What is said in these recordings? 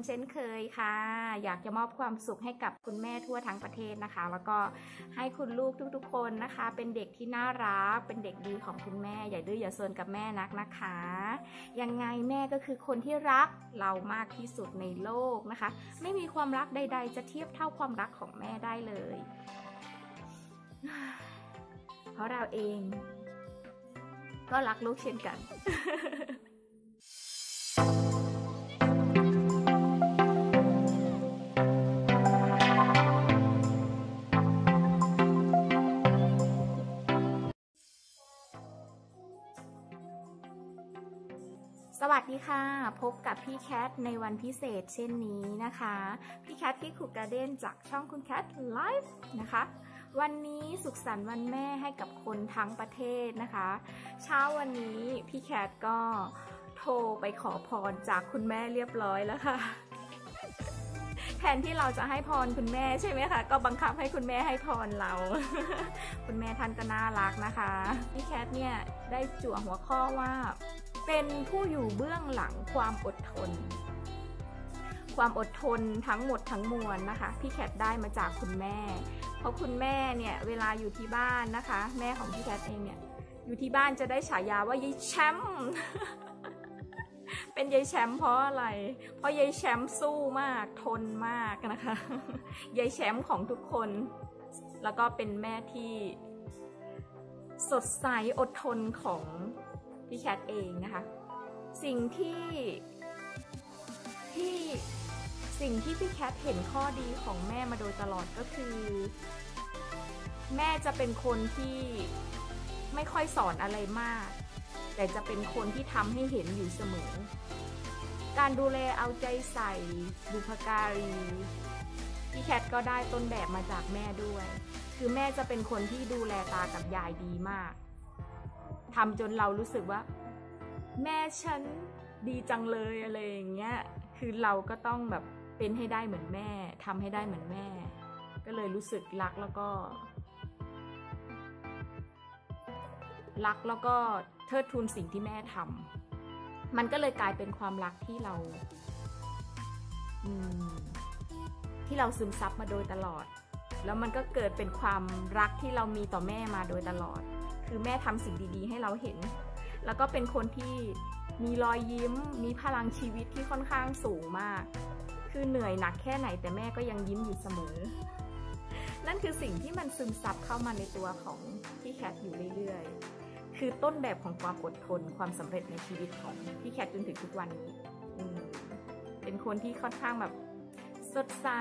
เช่นเคยค่ะอยากจะมอบความสุขให้กับคุณแม่ทั่วทั้งประเทศนะคะแล้วก็ให้คุณลูกทุกๆคนนะคะเป็นเด็กที่น่ารักเป็นเด็กดีของคุณแม่อย่าดื้ออย่าซนกับแม่นักนะคะยังไงแม่ก็คือคนที่รักเรามากที่สุดในโลกนะคะไม่มีความรักใดๆจะเทียบเท่าความรักของแม่ได้เลยเพราะเราเองก็รักลูกเช่นกันสวัสดีค่ะพบกับพี่แคทในวันพิเศษเช่นนี้นะคะพี่แคทที่คุกการ์เด้นจากช่องคุณแคทไลฟ์นะคะวันนี้สุขสันต์วันแม่ให้กับคนทั้งประเทศนะคะเช้าวันนี้พี่แคทก็โทรไปขอพรจากคุณแม่เรียบร้อยแล้วค่ะแทนที่เราจะให้พรคุณแม่ใช่ไหมคะก็บังคับให้คุณแม่ให้พรเรา คุณแม่ท่านก็น่ารักนะคะพี่แคทเนี่ยได้จั่วหัวข้อว่าเป็นผู้อยู่เบื้องหลังความอดทนทั้งหมดทั้งมวลนะคะพี่แคทได้มาจากคุณแม่เพราะคุณแม่เนี่ยเวลาอยู่ที่บ้านนะคะแม่ของพี่แคทเองเนี่ยอยู่ที่บ้านจะได้ฉายาว่ายายแชมป์ เป็นยายแชมป์เพราะอะไรเพราะยายแชมป์สู้มากทนมากนะคะ ยายแชมป์ของทุกคนแล้วก็เป็นแม่ที่สดใสอดทนของพี่แคทเองนะคะสิ่งที่พี่แคทเห็นข้อดีของแม่มาโดยตลอดก็คือแม่จะเป็นคนที่ไม่ค่อยสอนอะไรมากแต่จะเป็นคนที่ทำให้เห็นอยู่เสมอการดูแลเอาใจใส่บุพการีพี่แคทก็ได้ต้นแบบมาจากแม่ด้วยคือแม่จะเป็นคนที่ดูแลตากับยายดีมากทำจนเรารู้สึกว่าแม่ฉันดีจังเลยอะไรอย่างเงี้ยคือเราก็ต้องแบบเป็นให้ได้เหมือนแม่ทำให้ได้เหมือนแม่ก็เลยรู้สึกรักแล้วก็เทิดทูนสิ่งที่แม่ทำมันก็เลยกลายเป็นความรักที่เราซึมซับมาโดยตลอดแล้วมันก็เกิดเป็นความรักที่เรามีต่อแม่มาโดยตลอดคือแม่ทำสิ่งดีๆให้เราเห็นแล้วก็เป็นคนที่มีรอยยิ้มมีพลังชีวิตที่ค่อนข้างสูงมากคือเหนื่อยหนักแค่ไหนแต่แม่ก็ยังยิ้มอยู่เสมอนั่นคือสิ่งที่มันซึมซับเข้ามาในตัวของพี่แคทอยู่เรื่อยๆคือต้นแบบของความอดทนความสำเร็จในชีวิตของพี่แคทจนถึงทุกวันนี้เป็นคนที่ค่อนข้างแบบสดใส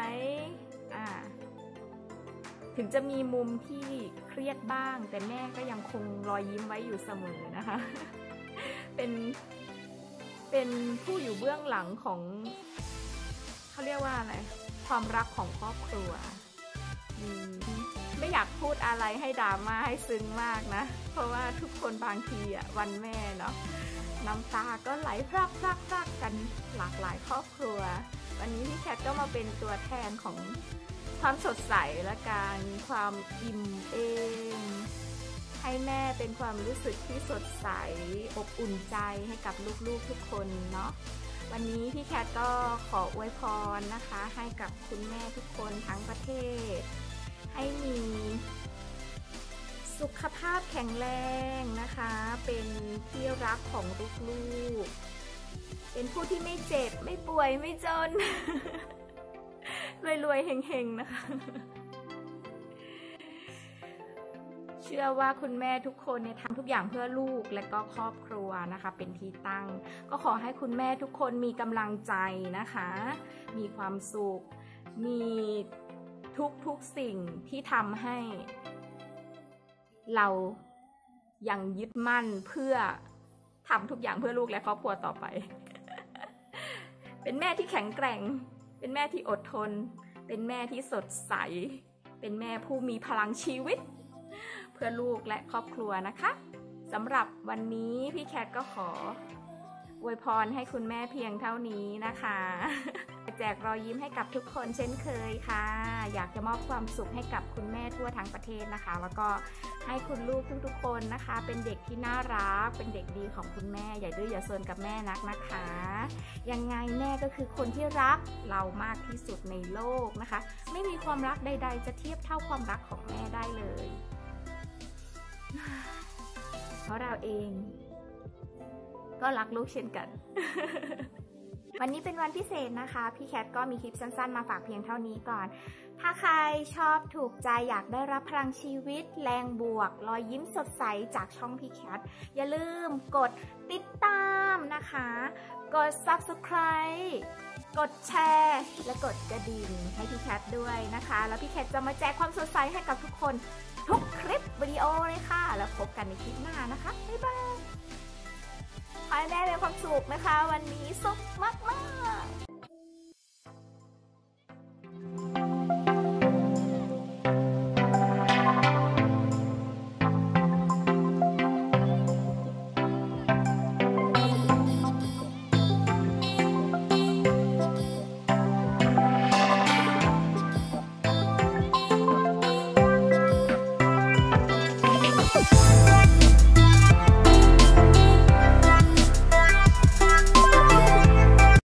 ถึงจะมีมุมที่เครียดบ้างแต่แม่ก็ยังคงรอยยิ้มไว้อยู่เสมอนะคะเป็นผู้อยู่เบื้องหลังของเขาเรียกว่าอะไรความรักของครอบครัวไม่อยากพูดอะไรให้ดราม่าให้ซึ้งมากนะเพราะว่าทุกคนบางทีวันแม่เนาะน้ำตาก็ไหลพรากกันหลากหลายครอบครัววันนี้พี่แคทก็มาเป็นตัวแทนของความสดใสและการความอิ่มเอมให้แม่เป็นความรู้สึกที่สดใสอบอุ่นใจให้กับลูกๆทุกคนเนาะวันนี้พี่แคทก็ขออวยพรนะคะให้กับคุณแม่ทุกคนทั้งประเทศให้มีสุขภาพแข็งแรงนะคะเป็นที่รักของลูกๆเป็นผู้ที่ไม่เจ็บไม่ป่วยไม่จน รวยๆเฮงๆนะคะเชื่อว่าคุณแม่ทุกคนเนี่ยทำทุกอย่างเพื่อลูกและก็ครอบครัวนะคะเป็นที่ตั้งก็ขอให้คุณแม่ทุกคนมีกำลังใจนะคะมีความสุขมีทุกสิ่งที่ทำให้เรายังยึดมั่นเพื่อทำทุกอย่างเพื่อลูกและครอบครัวต่อไป เป็นแม่ที่แข็งแกร่งเป็นแม่ที่อดทนเป็นแม่ที่สดใสเป็นแม่ผู้มีพลังชีวิตเพื่อลูกและครอบครัวนะคะสำหรับวันนี้พี่แคทก็ขออวยพรให้คุณแม่เพียงเท่านี้นะคะเจแจกรอยยิ้มให้กับทุกคนเช่นเคยค่ะอยากจะมอบความสุขให้กับคุณแม่ทั่วทั้งประเทศนะคะแล้วก็ให้คุณลูกทุกๆคนนะคะเป็นเด็กที่น่ารักเป็นเด็กดีของคุณแม่อย่าดื้ออย่าซนกับแม่นักนะคะยังไงแม่ก็คือคนที่รักเรามากที่สุดในโลกนะคะไม่มีความรักใดๆจะเทียบเท่าความรักของแม่ได้เลยเพราะเราเองก็รักลูกเช่นกัน วันนี้เป็นวันพิเศษนะคะพี่แคทก็มีคลิปสั้นๆมาฝากเพียงเท่านี้ก่อนถ้าใครชอบถูกใจอยากได้รับพลังชีวิตแรงบวกรอยยิ้มสดใสจากช่องพี่แคทอย่าลืมกดติดตามนะคะกด Subscribe กดแชร์และกดกระดิ่งให้พี่แคทด้วยนะคะแล้วพี่แคทจะมาแจกความสดใสให้กับทุกคนทุกคลิปวิดีโอเลยค่ะแล้วพบกันในคลิปหน้านะคะบ๊ายบายขอให้แม่มีความสุขนะคะวันนี้สุขมากๆ